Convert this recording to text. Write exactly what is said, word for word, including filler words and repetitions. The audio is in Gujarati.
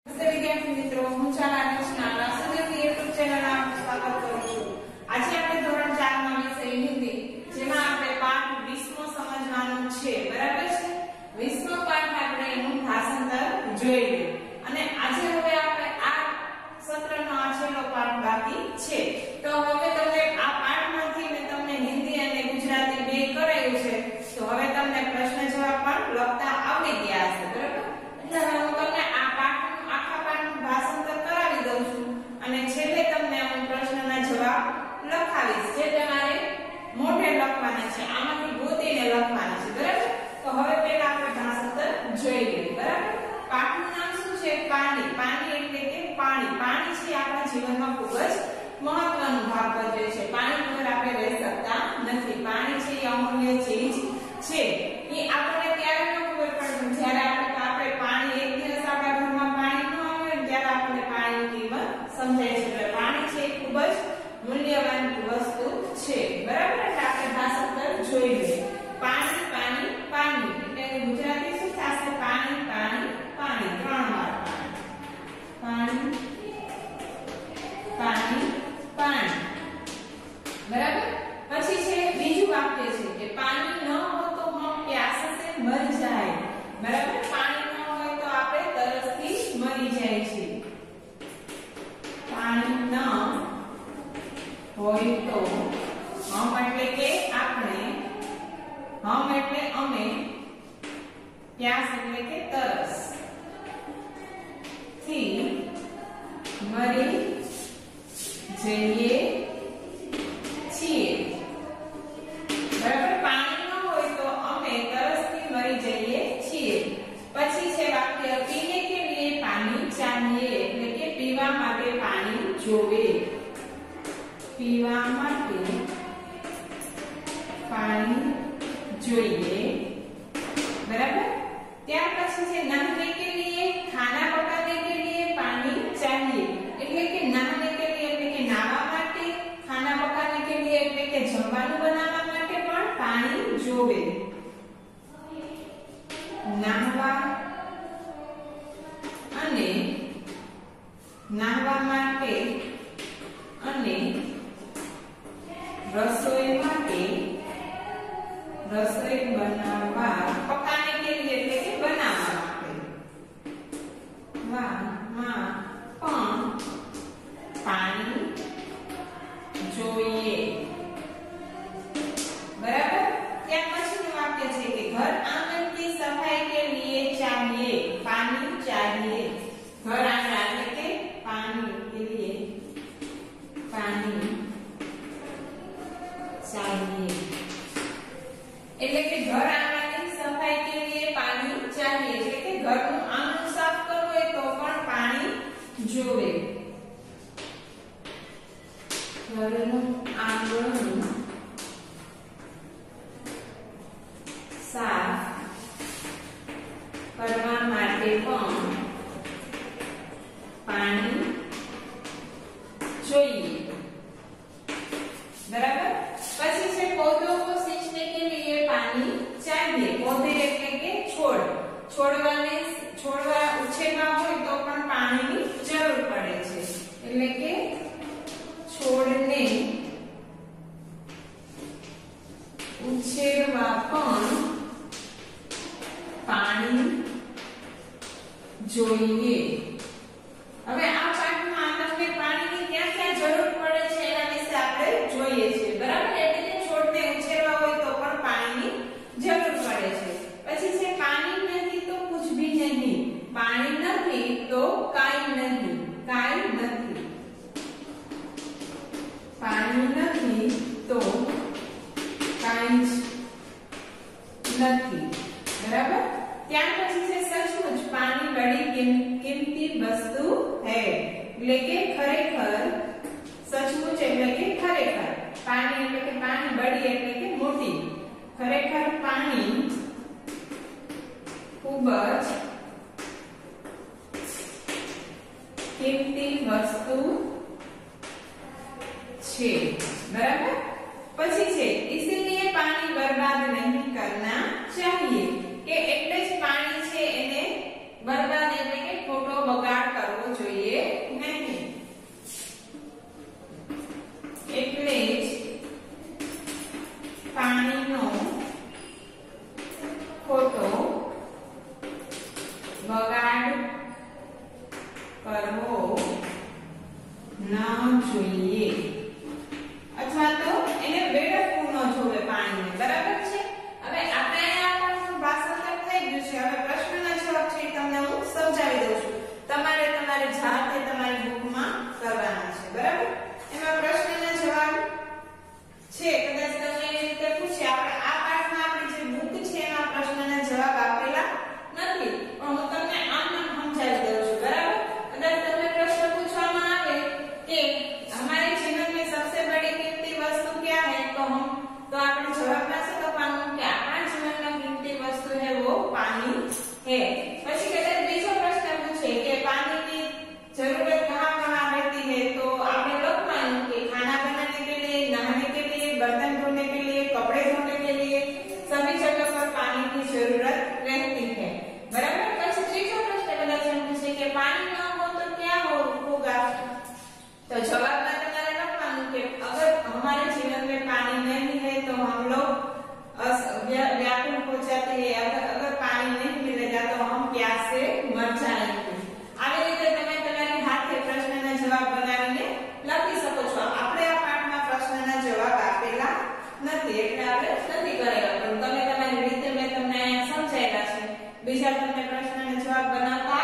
નમસ્તે વિદ્યાર્થી મિત્રો, હું ચાલા કૃષ્ણા રાષ્ટ્રદેવી યુટ્યુબ ચેનલમાં આપનું સ્વાગત કરું છું. આજે આપણે ધોરણ ચાર માં વિષય હિન્દી, જેમાં આપણે પાઠ વીસ મો સમજવાનું છે. બરાબર છે? વીસ મો પાઠ આપણે એનું ભાષાંતર જોઈએ. અને આજે હવે આપણે આ સત્રનો આ છેલ્લો પાઠ બાકી છે. તો હવે તમને આ પાઠમાંથી મેં તમને હિન્દી અને ગુજરાતી બે કરાયું છે. તો હવે તમને પ્રશ્ન જવાબ પણ લખતા આવડી ગયા હશે. બરાબર? એટલે હું તમને આ પાઠ ભાષાંતર કરાવી દઉં છું અને છેલ્લે તમને હું પ્રશ્નના જવાબ લખાવીશ, જે તમારે મોઢે લખવાના છે, આમાંથી ગોતીને લખવાના છે. બરાબર? તો હવે પહેલા આપણે ભાષાંતર જોઈ લઈએ. બરાબર? પાઠનું નામ શું છે? પાણી. પાણી એટલે કે પાણી. પાણી છે આપણા જીવનમાં ખૂબ જ મહત્વનો ભાગ ભજવે છે. પાણી વગર આપણે રહી શકતા નથી. પાણી છે એ અમૂલ્ય ચીજ છે. એ આપણને ત્યારે ન ખબર પડે જ્યારે આપણે આપણે પાણી એક દિવસ આપણા ઘરમાં પાણી ન આવે ત્યારે આપણને પાણીની કિંમત સમજાય છે. એટલે પાણી છે એ ખૂબ જ મૂલ્યવાન વસ્તુ છે. બરાબર? એટલે આપણે ભાષાંતર જોઈ લઈએ. પાણી પાણી પાણી એટલે ગુજરાતી શું થશે? પાણી પાણી પાણી. ત્રણ વાર પાણી પાણી પાણી. બરાબર? પછી છે બીજું વાક્ય છે કે પાણી ન હોય તો હમ પ્યાસે મરી જાય. બરાબર? પાણી ન હોય તો આપણે તરસથી મરી જાય છે. પાણી ન હોય તો હમ એટલે કે આપણે, હમ એટલે અમે, પ્યાસ એટલે કે તરસ થી મરી જઈએ છીએ. બરાબર? પાણી ન હોય તો અમે તરસથી મરી જઈએ છીએ. પછી છે વાક્ય પીને કે લીએ પાણી ચાહીએ એટલે કે પીવા માટે પાણી જોવે. પીવા માટે પાણી જોઈએ. બરાબર? ત્યાર પછી છે નહાને કે લીએ, ખાના પકાને કે લીએ પાણી ચાહીએ એટલે કે નહાને કે લીએ એટલે કે નાહવા માટે, ખાના પકાને કે લીએ એટલે કે જમવાનું બનાવવા માટે પણ પાણી જોવે. નાહવા અને નાહવા માટે અને રસોઈ માટે, રસોઈ બનાવવા, પકાને કે લીએ એટલે કે બનાવવા માટે વાહ માં પણ પાણી જોઈએ. બરાબર? ત્યાર પછીનું વાક્ય છે કે ઘર આંગણ की सफाई के लिए चाहिए पानी चाहिए. घर आंगन એટલે કે પાણી के लिए पानी चाहिए એટલે કે ઘર આંગણની સફાઈ કે लिए પાણી चाहिए એટલે કે ઘરનું આંગણ સાફ કરવું હોય તો પણ પાણી જોવે. ઘરનું આંગણ સાફ કરવા માટે પણ પાણી જોઈએ. બરાબર? પછી છે પૌધો को सींचने के लिए पानी चाहिए. पौधे એટલે કે છોડ. છોડવાને છોડવા ઉછેરવા હોય તો પણ પાણીની જરૂર પડે છે. એટલે કે છોડને ઉછેરવા પણ પાણી જોઈએ. હવે આ પાઠમાં તમને પાણીની ક્યાં ક્યાં જરૂર પડે છે એના વિશે આપણે જોઈએ છીએ. બરાબર? એટલે કે છોડને ઉછેરવા હોય તો પણ પાણીની જરૂર પડે છે. પછી છે પાણી નહીં તો કુછ ભી નહીં. પાણી નથી તો કાઈ નહીં. કાઈ નથી. પાણી નથી તો કાઈ જ નથી. બરાબર? ત્યાર પછી છે સચમુચ પાણી બડી કિંમતી વસ્તુ है એટલે કે ખરેખર, સચમુચ એટલે કે ખરેખર, પાણી એટલે કે પાણી, બડી એટલે કે મોટી, ખરેખર પાણી ખૂબ જ કિંમતી વસ્તુ છે. બરાબર? પછી છે इसीलिए पानी बर्बाद नहीं करना चाहिए કે એટલે જ પાણી છે એને બરબાદ એટલે કે ખોટો બગાડ પ્યાસે મર જાएंगे। આવી રીતે તમે તમારી હાથે પ્રશ્નના જવાબ બનાવીને લખી શકો છો। આપણે આ પાઠમાં પ્રશ્નના જવાબ આપેલા નથી એટલે આપણે નથી કરેલા, પણ તમે તમારી રીતે મેં તમને અહીંયા સમજાવ્યા છે। બીજા તમને પ્રશ્નના જવાબ બનાવતા